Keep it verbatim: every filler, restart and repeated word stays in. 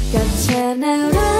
กับเธอน่ารัก